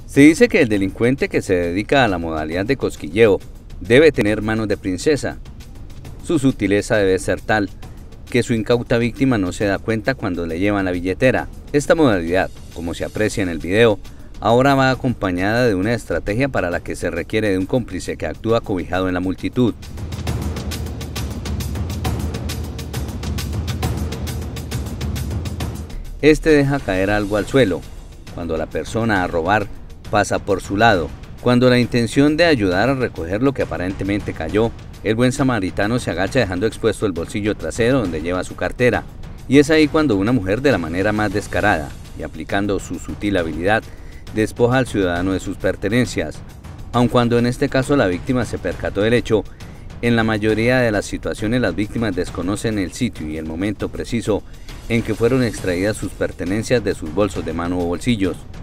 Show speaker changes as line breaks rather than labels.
Se dice que el delincuente que se dedica a la modalidad de cosquilleo debe tener manos de princesa. Su sutileza debe ser tal que su incauta víctima no se da cuenta cuando le llevan la billetera. Esta modalidad, como se aprecia en el video, ahora va acompañada de una estrategia para la que se requiere de un cómplice que actúa cobijado en la multitud. Este deja caer algo al suelo, cuando la persona a robar pasa por su lado. Cuando la intención de ayudar a recoger lo que aparentemente cayó, el buen samaritano se agacha dejando expuesto el bolsillo trasero donde lleva su cartera. Y es ahí cuando una mujer, de la manera más descarada y aplicando su sutil habilidad, despoja al ciudadano de sus pertenencias. Aun cuando en este caso la víctima se percató del hecho, en la mayoría de las situaciones las víctimas desconocen el sitio y el momento preciso en que fueron extraídas sus pertenencias de sus bolsos de mano o bolsillos.